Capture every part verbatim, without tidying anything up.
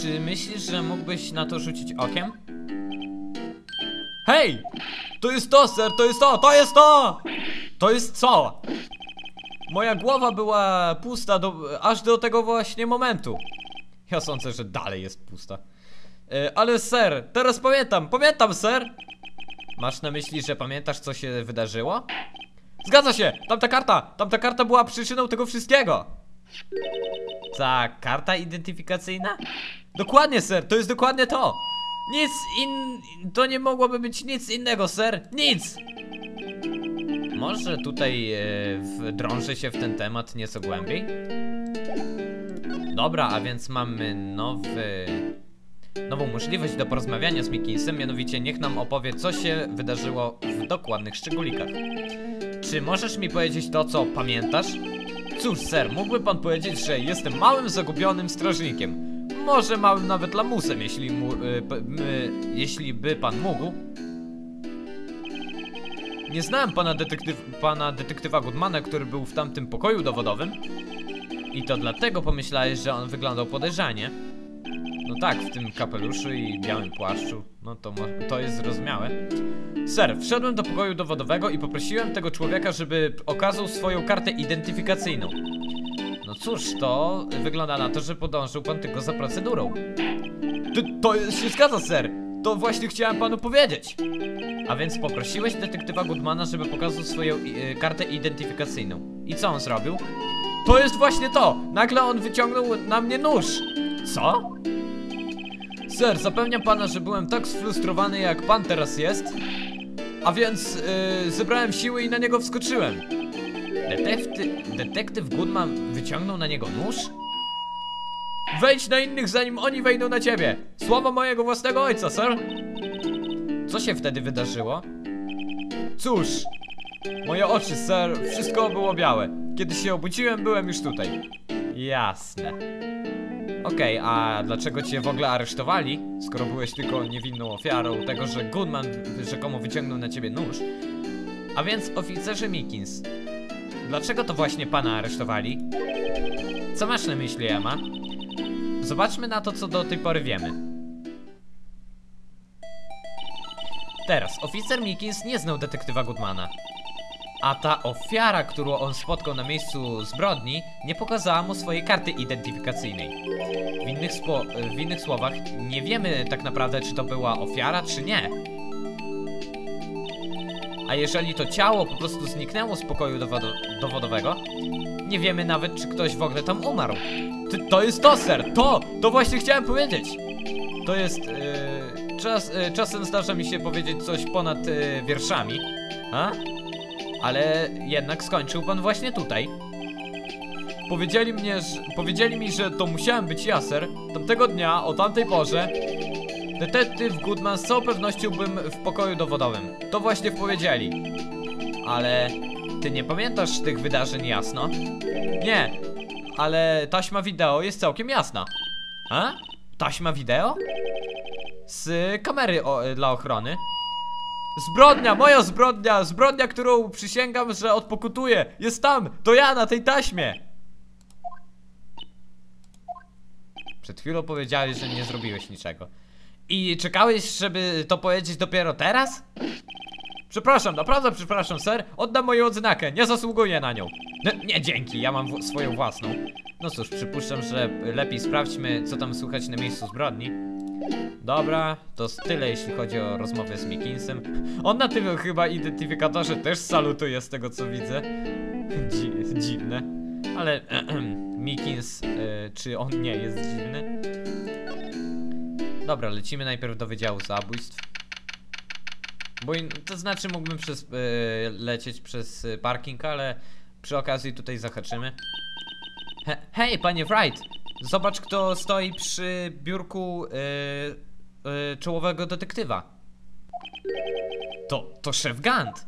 czy myślisz, że mógłbyś na to rzucić okiem? Hej! To jest to, ser, to jest to, to jest to! To jest co? Moja głowa była pusta do, aż do tego właśnie momentu. Ja sądzę, że dalej jest pusta. e, Ale ser, teraz pamiętam, pamiętam, ser! Masz na myśli, że pamiętasz, co się wydarzyło? Zgadza się! Tamta karta! Tamta karta była przyczyną tego wszystkiego! Ta karta identyfikacyjna? Dokładnie, ser, to jest dokładnie to! Nic in... To nie mogłoby być nic innego, ser! Nic! Może tutaj e, wdrążę się w ten temat nieco głębiej? Dobra, a więc mamy nowy... nową możliwość do porozmawiania z Mickinsem, mianowicie niech nam opowie, co się wydarzyło w dokładnych szczególikach. Czy możesz mi powiedzieć to, co pamiętasz? Cóż, ser, mógłby pan powiedzieć, że jestem małym, zagubionym strażnikiem. Może małym nawet lamusem, jeśli, mu, y, p, y, jeśli by pan mógł. Nie znałem pana, detektyw, pana detektywa Goodmana, który był w tamtym pokoju dowodowym. I to dlatego pomyślałeś, że on wyglądał podejrzanie. No tak, w tym kapeluszu i białym płaszczu. No to, to jest zrozumiałe. Ser, wszedłem do pokoju dowodowego i poprosiłem tego człowieka, żeby okazał swoją kartę identyfikacyjną. No cóż, to wygląda na to, że podążył pan tylko za procedurą. To, to się zgadza, ser. To właśnie chciałem panu powiedzieć. A więc poprosiłeś detektywa Goodmana, żeby pokazał swoją y, kartę identyfikacyjną. I co on zrobił? To jest właśnie to! Nagle on wyciągnął na mnie nóż. Co? Ser, zapewniam pana, że byłem tak sfrustrowany, jak pan teraz jest. A więc yy, zebrałem siły i na niego wskoczyłem. Detekty detektyw Goodman wyciągnął na niego nóż? Wejdź na innych, zanim oni wejdą na ciebie. Słowa mojego własnego ojca, ser. Co się wtedy wydarzyło? Cóż, moje oczy, ser, wszystko było białe. Kiedy się obudziłem, byłem już tutaj. Jasne. Okej, okay, a dlaczego cię w ogóle aresztowali, skoro byłeś tylko niewinną ofiarą tego, że Goodman rzekomo wyciągnął na ciebie nóż? A więc, oficerze Mickins, dlaczego to właśnie pana aresztowali? Co masz na myśli, Emma? Zobaczmy na to, co do tej pory wiemy. Teraz, oficer Mickins nie znał detektywa Goodmana. A ta ofiara, którą on spotkał na miejscu zbrodni, nie pokazała mu swojej karty identyfikacyjnej. W innych, w innych słowach, nie wiemy tak naprawdę, czy to była ofiara, czy nie. A jeżeli to ciało po prostu zniknęło z pokoju dowodu dowodowego, nie wiemy nawet, czy ktoś w ogóle tam umarł. Ty, to jest to, ser! To! To właśnie chciałem powiedzieć! To jest... Yy, czas, yy, czasem zdarza mi się powiedzieć coś ponad yy, wierszami. A? Ale jednak skończył pan właśnie tutaj. Powiedzieli mnie, że, powiedzieli mi, że to musiałem być ja, ser. Tamtego dnia, o tamtej porze, detektyw Goodman z całą pewnością bym w pokoju dowodowym. To właśnie powiedzieli. Ale ty nie pamiętasz tych wydarzeń jasno? Nie, ale taśma wideo jest całkiem jasna. A? Taśma wideo? Z kamery o, dla ochrony. Zbrodnia, moja zbrodnia, zbrodnia, którą przysięgam, że odpokutuję. Jest tam, to ja na tej taśmie. Przed chwilą powiedziałeś, że nie zrobiłeś niczego. I czekałeś, żeby to powiedzieć dopiero teraz? Przepraszam, naprawdę przepraszam, ser. Oddam moją odznakę, nie zasługuję na nią. No, nie, dzięki, ja mam swoją własną. No cóż, przypuszczam, że lepiej sprawdźmy, co tam słychać na miejscu zbrodni. Dobra, to tyle, jeśli chodzi o rozmowę z Mickinsem. On na tym chyba identyfikatorze też salutuje, z tego co widzę. Dzi dziwne. Ale Mickins, yy, czy on nie jest dziwny? Dobra, lecimy najpierw do Wydziału Zabójstw. Bo in, to znaczy mógłbym przez, yy, lecieć przez parking, ale przy okazji tutaj zahaczymy. He hej, panie Wright! Zobacz, kto stoi przy biurku yy, yy, czołowego detektywa. To, to szef Gant.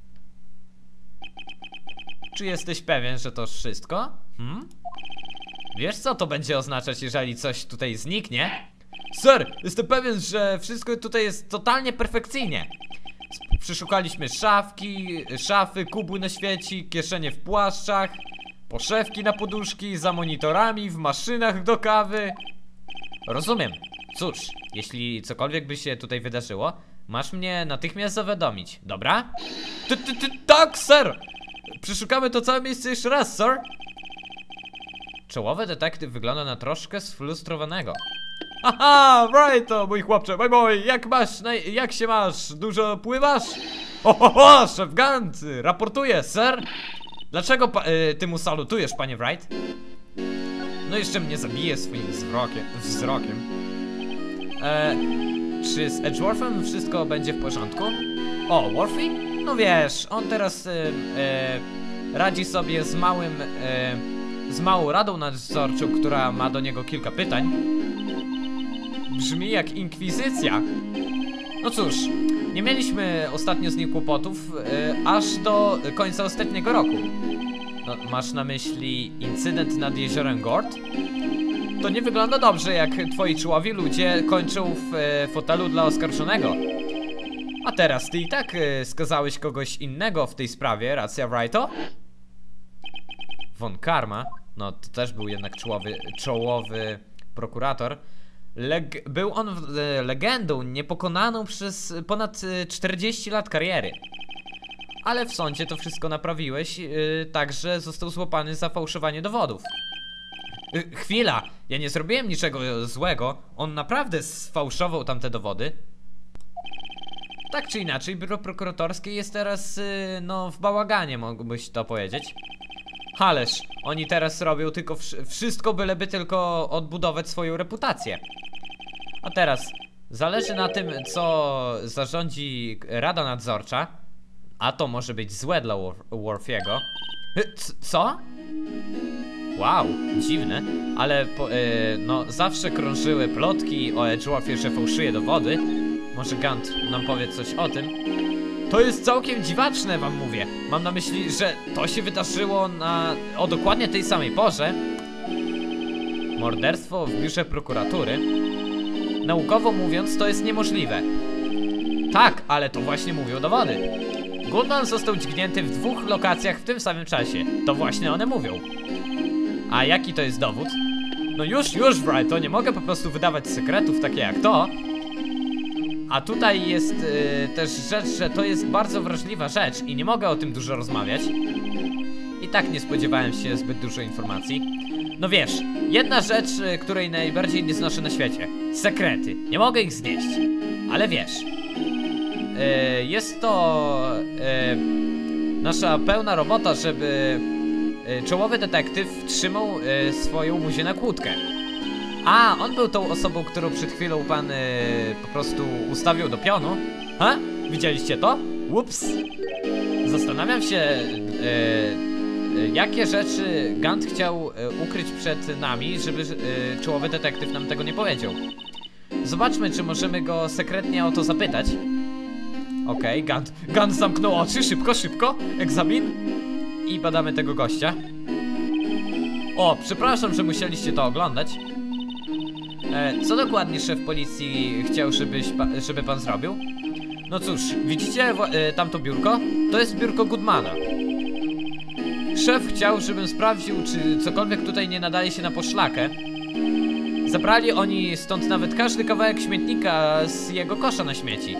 Czy jesteś pewien, że to wszystko? Hmm? Wiesz, co to będzie oznaczać, jeżeli coś tutaj zniknie? Sir, jestem pewien, że wszystko tutaj jest totalnie perfekcyjnie. Przeszukaliśmy szafki, szafy, kubły na świeci, kieszenie w płaszczach, poszewki na poduszki, za monitorami, w maszynach do kawy. Rozumiem. Cóż, jeśli cokolwiek by się tutaj wydarzyło, masz mnie natychmiast zawiadomić, dobra? Ty, ty, ty, tak, sir! Przeszukamy to całe miejsce jeszcze raz, sir! Czołowy detektyw wygląda na troszkę sfrustrowanego. Aha, right, to mój chłopcze, mój mój, jak masz, no, jak się masz? Dużo pływasz? Ohoho, szef Gant, raportuję, sir! Dlaczego pa, y, ty mu salutujesz, panie Wright? No jeszcze mnie zabije swoim wzrokiem, wzrokiem. E, czy z Edgeworthem wszystko będzie w porządku? O, Worthy? No wiesz, on teraz y, y, radzi sobie z małym, y, z małą radą nadzorczą, która ma do niego kilka pytań. Brzmi jak inkwizycja. No cóż, nie mieliśmy ostatnio z nim kłopotów, y, aż do końca ostatniego roku. No, masz na myśli incydent nad jeziorem Gord? To nie wygląda dobrze, jak twoi czołowi ludzie kończą w e, fotelu dla oskarżonego. A teraz ty i tak e, skazałeś kogoś innego w tej sprawie, racja, Wrighto? Von Karma, no to też był jednak czołowy, czołowy prokurator. Leg był on e, legendą niepokonaną przez ponad e, czterdzieści lat kariery. Ale w sądzie to wszystko naprawiłeś, yy, także został złapany za fałszowanie dowodów. Yy, chwila, ja nie zrobiłem niczego złego, on naprawdę sfałszował tamte dowody. Tak czy inaczej, biuro prokuratorskie jest teraz, yy, no, w bałaganie, mógłbyś to powiedzieć. Ależ, oni teraz robią tylko wsz wszystko, byleby tylko odbudować swoją reputację. A teraz, zależy na tym, co zarządzi Rada Nadzorcza. A to może być złe dla Worthiego. Co? Wow, dziwne. Ale po, yy, no zawsze krążyły plotki o Edgeworthie, że fałszuje dowody. Może Gant nam powie coś o tym. To jest całkiem dziwaczne, wam mówię. Mam na myśli, że to się wydarzyło na o dokładnie tej samej porze. Morderstwo w biurze prokuratury. Naukowo mówiąc, to jest niemożliwe. Tak, ale to właśnie mówią dowody. Goodman został dźgnięty w dwóch lokacjach w tym samym czasie. To właśnie one mówią. A jaki to jest dowód? No już, już, Wright, nie mogę po prostu wydawać sekretów takie jak to. A tutaj jest yy, też rzecz, że to jest bardzo wrażliwa rzecz i nie mogę o tym dużo rozmawiać. I tak nie spodziewałem się zbyt dużo informacji. No wiesz, jedna rzecz, yy, której najbardziej nie znoszę na świecie. Sekrety. Nie mogę ich znieść. Ale wiesz... Yy, jest to yy, nasza pełna robota, żeby yy, czołowy detektyw trzymał yy, swoją muzię na kłódkę. A, on był tą osobą, którą przed chwilą pan yy, po prostu ustawił do pionu. Ha? Widzieliście to? Ups. Zastanawiam się, yy, yy, jakie rzeczy Gant chciał yy, ukryć przed nami, żeby yy, czołowy detektyw nam tego nie powiedział. Zobaczmy, czy możemy go sekretnie o to zapytać. Okej, okay, Gant, Gant zamknął oczy, szybko, szybko, egzamin. I badamy tego gościa. O, przepraszam, że musieliście to oglądać. e, Co dokładnie szef policji chciał, żebyś, żeby pan zrobił? No cóż, widzicie e, tamto biurko? To jest biurko Goodmana. Szef chciał, żebym sprawdził, czy cokolwiek tutaj nie nadaje się na poszlakę. Zabrali oni stąd nawet każdy kawałek śmietnika z jego kosza na śmieci.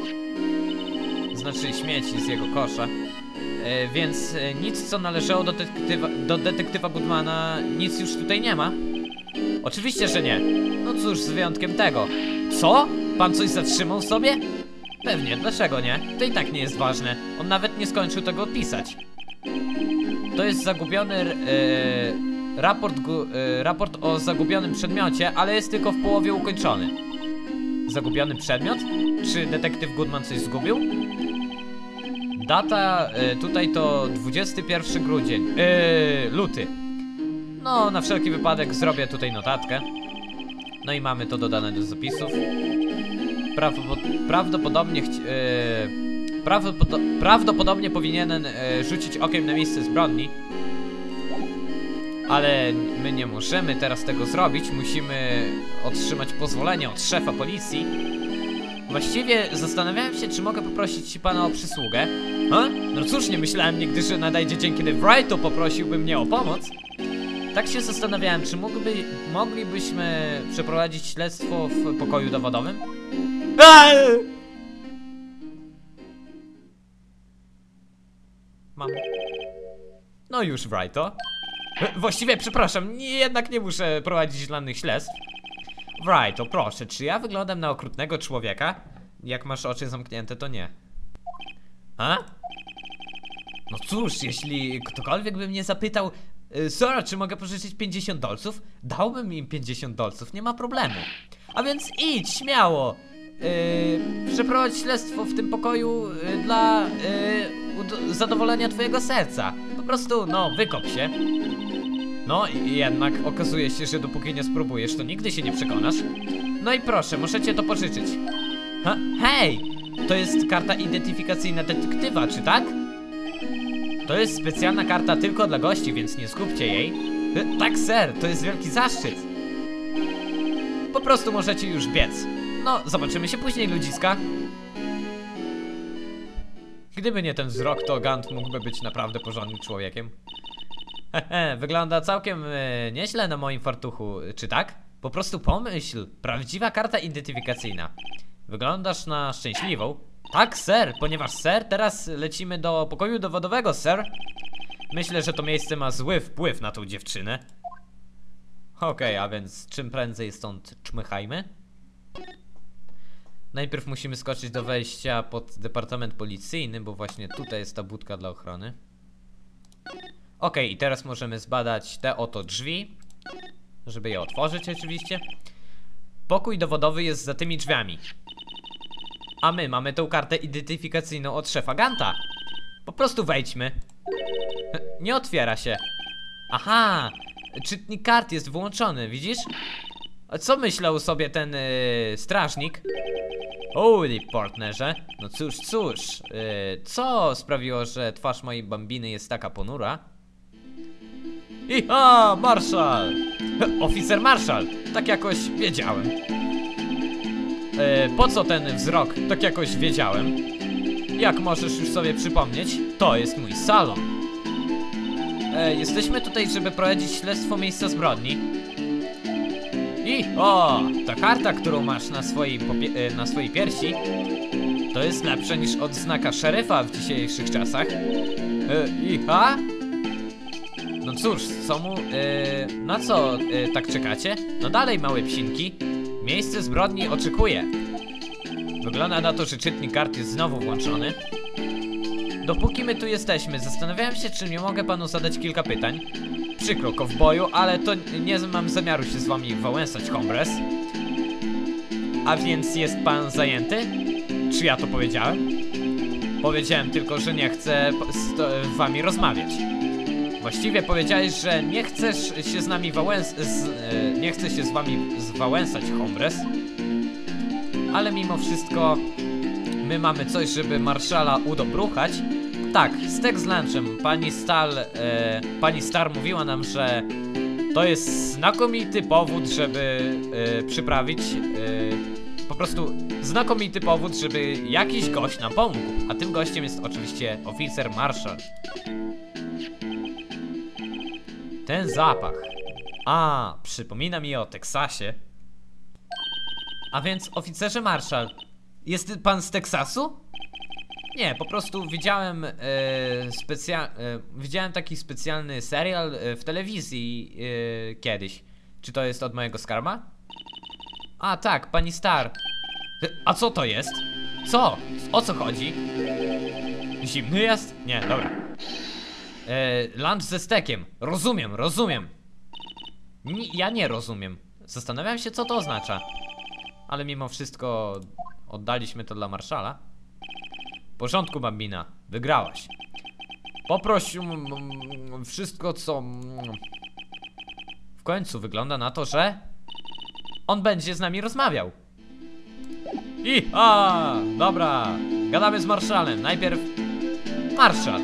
Znaczy śmieci z jego kosza. E, więc e, nic, co należało do detektywa, do detektywa Goodmana, nic już tutaj nie ma. Oczywiście, że nie. No cóż, z wyjątkiem tego. Co? Pan coś zatrzymał sobie? Pewnie, dlaczego nie? To i tak nie jest ważne. On nawet nie skończył tego odpisać. To jest zagubiony e, raport, e, raport o zagubionym przedmiocie, ale jest tylko w połowie ukończony. Zagubiony przedmiot? Czy detektyw Goodman coś zgubił? Data y, tutaj to dwudziesty pierwszy grudzień, yy, luty. No, na wszelki wypadek zrobię tutaj notatkę. No i mamy to dodane do zapisów. Prawdopod prawdopodobnie, yy, prawdopod prawdopodobnie powinienem yy, rzucić okiem na miejsce zbrodni. Ale my nie możemy teraz tego zrobić. Musimy otrzymać pozwolenie od szefa policji. Właściwie zastanawiałem się, czy mogę poprosić pana o przysługę. Ha? No cóż, nie myślałem nigdy, że nadejdzie dzień, kiedy Wright to poprosiłby mnie o pomoc. Tak się zastanawiałem, czy mógłby, moglibyśmy przeprowadzić śledztwo w pokoju dowodowym? Aaaa! Mam. No już, Wrighto. Właściwie, przepraszam, nie, jednak nie muszę prowadzić żadnych śledztw. Wrighto, proszę, czy ja wyglądam na okrutnego człowieka? Jak masz oczy zamknięte, to nie. A? No cóż, jeśli ktokolwiek by mnie zapytał, Sora, czy mogę pożyczyć pięćdziesiąt dolców? Dałbym im pięćdziesiąt dolców, nie ma problemu. A więc idź, śmiało. Yy, przeprowadź śledztwo w tym pokoju yy, dla yy, zadowolenia twojego serca. Po prostu, no, wykop się. No i jednak okazuje się, że dopóki nie spróbujesz, to nigdy się nie przekonasz. No i proszę, możecie to pożyczyć. Ha, hej! To jest karta identyfikacyjna detektywa, czy tak? To jest specjalna karta tylko dla gości, więc nie zgubcie jej. Tak, ser, to jest wielki zaszczyt. Po prostu możecie już biec. No, zobaczymy się później, ludziska. Gdyby nie ten wzrok, to Gant mógłby być naprawdę porządnym człowiekiem. Hehe, wygląda całkiem e, nieźle na moim fartuchu, czy tak? Po prostu pomyśl, prawdziwa karta identyfikacyjna. Wyglądasz na szczęśliwą. Tak, ser, ponieważ ser, teraz lecimy do pokoju dowodowego, ser. Myślę, że to miejsce ma zły wpływ na tą dziewczynę. Okej, okay, a więc czym prędzej stąd czmychajmy. Najpierw musimy skoczyć do wejścia pod departament policyjny, bo właśnie tutaj jest ta budka dla ochrony. Ok, i teraz możemy zbadać te oto drzwi, żeby je otworzyć oczywiście. Pokój dowodowy jest za tymi drzwiami. A my mamy tą kartę identyfikacyjną od szefa Ganta. Po prostu wejdźmy. Nie otwiera się. Aha, czytnik kart jest wyłączony, widzisz? A co myślał sobie ten yy, strażnik? Holy partnerze. No cóż, cóż, yy, co sprawiło, że twarz mojej bambiny jest taka ponura? Iha, marszal! Oficer marszal, tak jakoś wiedziałem. Yy, po co ten wzrok? Tak jakoś wiedziałem. Jak możesz już sobie przypomnieć, to jest mój salon. Yy, jesteśmy tutaj, żeby prowadzić śledztwo miejsca zbrodni. I o, ta karta, którą masz na swojej, yy, na swojej piersi, to jest lepsze niż odznaka szeryfa w dzisiejszych czasach. Yy, iha? No cóż, co mu, yy, na co yy, tak czekacie? No dalej, małe psinki. Miejsce zbrodni oczekuje. Wygląda na to, że czytnik kart jest znowu włączony. Dopóki my tu jesteśmy, zastanawiałem się, czy nie mogę panu zadać kilka pytań. Przykro, kowboju, ale to nie mam zamiaru się z wami wałęsać, hombres. A więc jest pan zajęty? Czy ja to powiedziałem? Powiedziałem tylko, że nie chcę z wami rozmawiać. Właściwie powiedziałeś, że nie chcesz się z nami wałęs... Z, e, nie chcę się z wami zwałęsać, hombres. Ale mimo wszystko my mamy coś, żeby marszala udobruchać. Tak, stek z lunchem. Pani Stal, e, pani Star mówiła nam, że to jest znakomity powód, żeby e, przyprawić e, po prostu znakomity powód, żeby jakiś gość nam pomógł. A tym gościem jest oczywiście oficer marszal. Ten zapach. A, przypomina mi o Teksasie. A więc, oficerze marszal, jest pan z Teksasu? Nie, po prostu widziałem e, specja e, widziałem taki specjalny serial e, w telewizji e, kiedyś. Czy to jest od mojego skarba? A tak, pani Star. E, a co to jest? Co? O co chodzi? Zimny jest? Nie, dobra. E, lunch ze stekiem. Rozumiem, rozumiem. N ja nie rozumiem. Zastanawiam się, co to oznacza. Ale mimo wszystko oddaliśmy to dla marszala. W porządku, bambina. Wygrałaś. Poproś um, wszystko, co... Um, w końcu wygląda na to, że on będzie z nami rozmawiał. I a, dobra. Gadamy z marszalem. Najpierw marszal.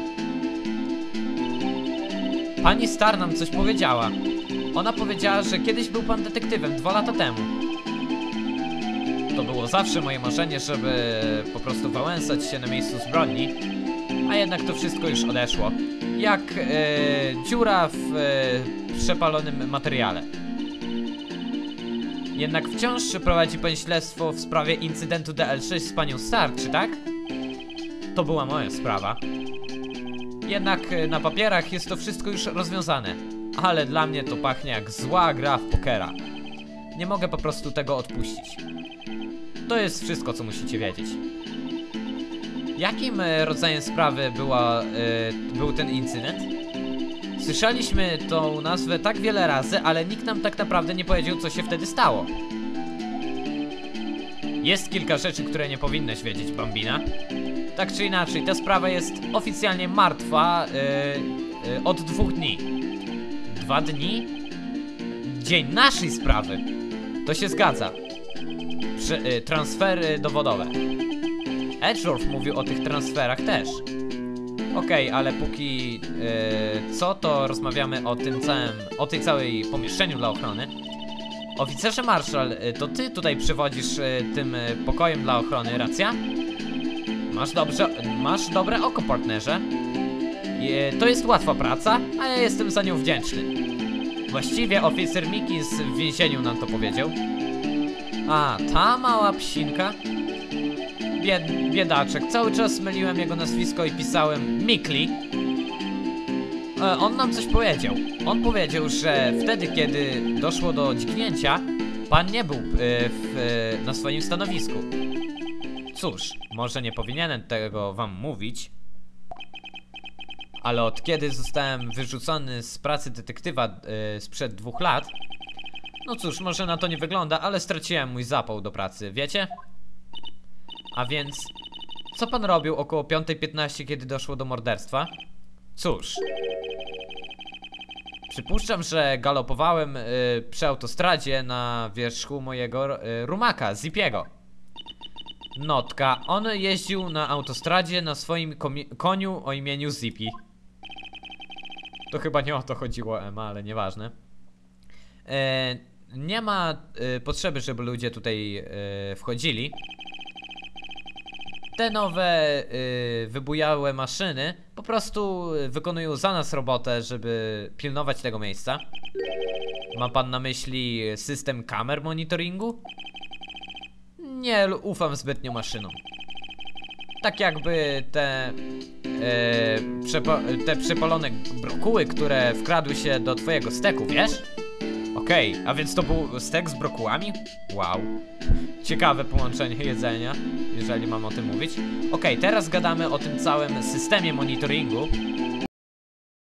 Pani Star nam coś powiedziała. Ona powiedziała, że kiedyś był pan detektywem, dwa lata temu. To było zawsze moje marzenie, żeby po prostu wałęsać się na miejscu zbrodni. A jednak to wszystko już odeszło. jak e, dziura w e, przepalonym materiale. Jednak wciąż prowadzi pan śledztwo w sprawie incydentu D L sześć z panią Stark, czy tak? To była moja sprawa. Jednak e, na papierach jest to wszystko już rozwiązane. Ale dla mnie to pachnie jak zła gra w pokera. Nie mogę po prostu tego odpuścić. To jest wszystko, co musicie wiedzieć. Jakim e, rodzajem sprawy była, e, był ten incydent? Słyszeliśmy tą nazwę tak wiele razy, ale nikt nam tak naprawdę nie powiedział, co się wtedy stało. Jest kilka rzeczy, które nie powinnaś wiedzieć, Bambina. Tak czy inaczej, ta sprawa jest oficjalnie martwa e, e, od dwóch dni. Dwa dni? Dzień naszej sprawy. To się zgadza. Prze y, transfery dowodowe. Edgeworth mówił o tych transferach też. Okej, okay, ale póki y, co, to rozmawiamy o tym całym, o tej całej pomieszczeniu dla ochrony. Oficerze Marshall, y, to ty tutaj przywodzisz y, tym y, pokojem dla ochrony, racja? Masz dobrze, masz dobre oko, partnerze. Y, to jest łatwa praca, a ja jestem za nią wdzięczny. Właściwie oficer Mickens w więzieniu nam to powiedział. A, ta mała psinka? Bied, biedaczek, cały czas myliłem jego nazwisko i pisałem Mikli. E, on nam coś powiedział. On powiedział, że wtedy, kiedy doszło do dźgnięcia, pan nie był e, w, e, na swoim stanowisku. Cóż, może nie powinienem tego wam mówić, ale od kiedy zostałem wyrzucony z pracy detektywa e, sprzed dwóch lat, no cóż, może na to nie wygląda, ale straciłem mój zapał do pracy, wiecie? A więc, co pan robił około piątej piętnaście, kiedy doszło do morderstwa? Cóż, przypuszczam, że galopowałem y, przy autostradzie na wierzchu mojego y, rumaka, Zipiego. Notka, on jeździł na autostradzie na swoim koniu o imieniu Zippy. To chyba nie o to chodziło, Emma, ale nieważne. E, nie ma e, potrzeby, żeby ludzie tutaj e, wchodzili. Te nowe e, wybujałe maszyny po prostu wykonują za nas robotę, żeby pilnować tego miejsca. Ma pan na myśli system kamer monitoringu? Nie ufam zbytnio maszynom. Tak jakby te e, przepo, te przepalone brokuły, które wkradły się do twojego steku, wiesz? Okej, okay, a więc to był stek z brokułami? Wow. Ciekawe połączenie jedzenia, jeżeli mam o tym mówić. Okej, okay, teraz gadamy o tym całym systemie monitoringu.